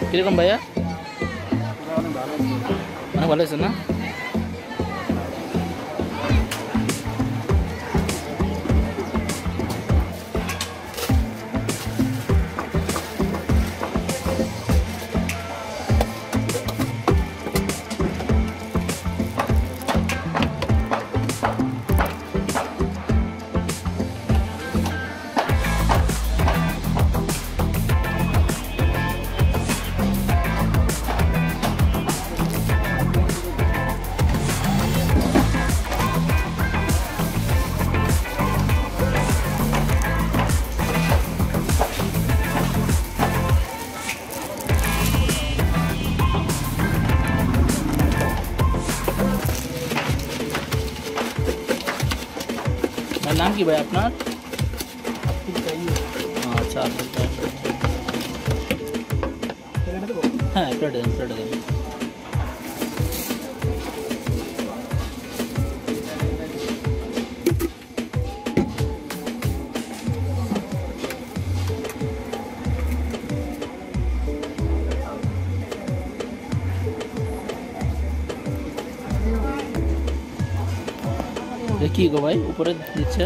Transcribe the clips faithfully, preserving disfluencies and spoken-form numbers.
কিরকম ভাইয়া? অনেক ভালো আছে না? नाम की भाई अपना? अच्छा हाँ प्लेट दें प्लेट दें কি গো ভাই উপরে দিচ্ছে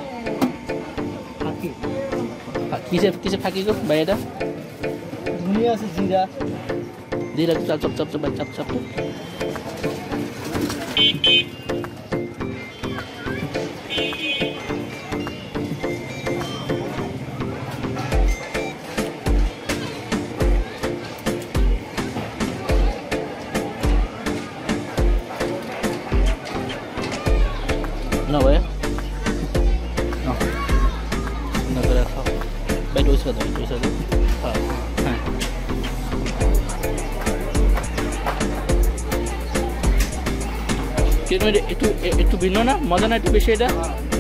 ফাঁকি কিসে কিসে ফাঁকি গো ভাই এটা ধনিয়া আছে জিরা জিরা চাপ চাপ চাপ চাপ চাপ চাপ ना भाई ना ना कर रखा भाई डोसा दो डोसा दो हाँ हाँ कितने इतु इतु बिनो ना मजा ना इतु बेशे इधर